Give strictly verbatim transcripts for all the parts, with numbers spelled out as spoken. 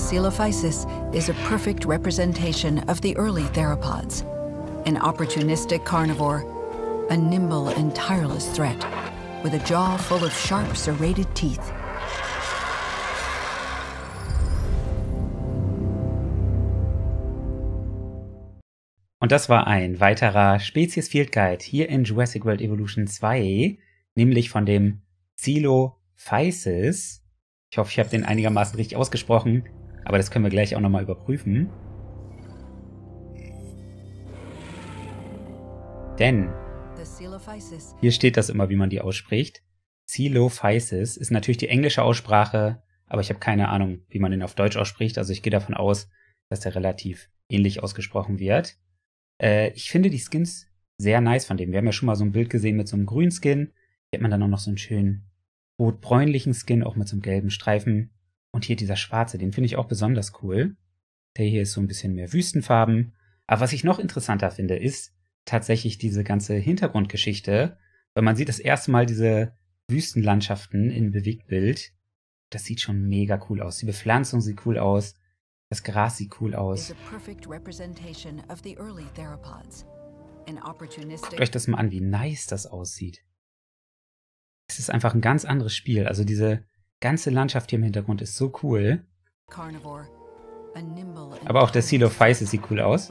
Coelophysis is a perfect representation of the early theropods. An opportunistic carnivore, a nimble and tireless threat, with a jaw full of sharp, serrated teeth. Und das war ein weiterer Spezies Field Guide hier in Jurassic World Evolution zwei, nämlich von dem Coelophysis. Ich hoffe, ich habe den einigermaßen richtig ausgesprochen, aber das können wir gleich auch nochmal überprüfen. Denn hier steht das immer, wie man die ausspricht. Coelophysis ist natürlich die englische Aussprache, aber ich habe keine Ahnung, wie man den auf Deutsch ausspricht. Also ich gehe davon aus, dass der relativ ähnlich ausgesprochen wird. Äh, ich finde die Skins sehr nice von dem. Wir haben ja schon mal so ein Bild gesehen mit so einem grünen Skin. Hier hat man dann auch noch so einen schönen rot-bräunlichen Skin, auch mit so einem gelben Streifen. Und hier dieser schwarze, den finde ich auch besonders cool. Der hier ist so ein bisschen mehr Wüstenfarben. Aber was ich noch interessanter finde, ist tatsächlich diese ganze Hintergrundgeschichte. Weil man sieht das erste Mal diese Wüstenlandschaften in Bewegtbild. Das sieht schon mega cool aus. Die Bepflanzung sieht cool aus. Das Gras sieht cool aus. Guckt euch das mal an, wie nice das aussieht. Es ist einfach ein ganz anderes Spiel. Also diese ganze Landschaft hier im Hintergrund ist so cool. Aber auch der Coelophysis sieht cool aus.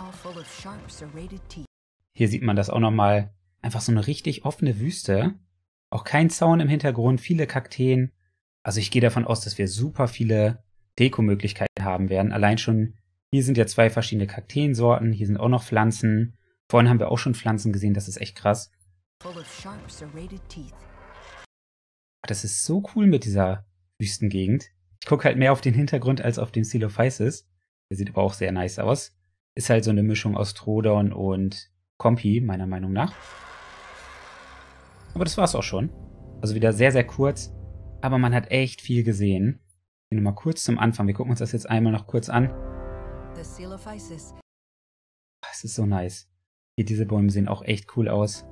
Hier sieht man das auch nochmal. Einfach so eine richtig offene Wüste. Auch kein Zaun im Hintergrund, viele Kakteen. Also ich gehe davon aus, dass wir super viele Dekomöglichkeiten haben werden. Allein schon, hier sind ja zwei verschiedene Kakteensorten, hier sind auch noch Pflanzen. Vorhin haben wir auch schon Pflanzen gesehen, das ist echt krass. Das ist so cool mit dieser Wüstengegend. Ich gucke halt mehr auf den Hintergrund als auf den Coelophysis. Der sieht aber auch sehr nice aus. Ist halt so eine Mischung aus Troodon und Compi, meiner Meinung nach. Aber das war's auch schon. Also wieder sehr, sehr kurz. Aber man hat echt viel gesehen. Hier nochmal kurz zum Anfang. Wir gucken uns das jetzt einmal noch kurz an. Es ist so nice. Hier, diese Bäume sehen auch echt cool aus.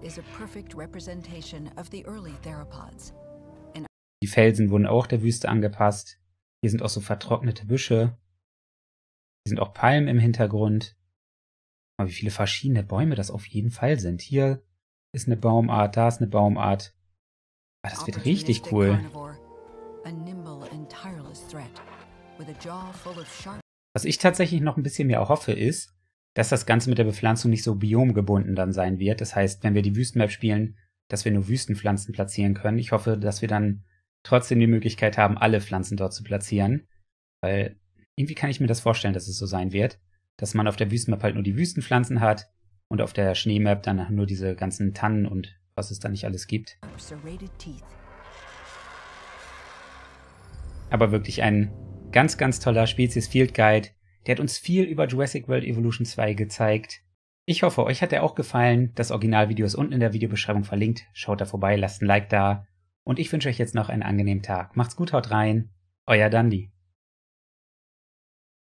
Die Felsen wurden auch der Wüste angepasst. Hier sind auch so vertrocknete Büsche. Hier sind auch Palmen im Hintergrund. Aber wie viele verschiedene Bäume das auf jeden Fall sind. Hier ist eine Baumart, da ist eine Baumart. Ah, das wird richtig cool. Was ich tatsächlich noch ein bisschen mehr erhoffe, ist, dass das Ganze mit der Bepflanzung nicht so biomgebunden dann sein wird. Das heißt, wenn wir die Wüstenmap spielen, dass wir nur Wüstenpflanzen platzieren können. Ich hoffe, dass wir dann trotzdem die Möglichkeit haben, alle Pflanzen dort zu platzieren. Weil irgendwie kann ich mir das vorstellen, dass es so sein wird, dass man auf der Wüstenmap halt nur die Wüstenpflanzen hat und auf der Schneemap dann nur diese ganzen Tannen und was es da nicht alles gibt. Aber wirklich ein ganz, ganz toller Spezies Field Guide. Der hat uns viel über Jurassic World Evolution zwei gezeigt. Ich hoffe, euch hat er auch gefallen. Das Originalvideo ist unten in der Videobeschreibung verlinkt. Schaut da vorbei, lasst ein Like da. Und ich wünsche euch jetzt noch einen angenehmen Tag. Macht's gut, haut rein. Euer Dandi.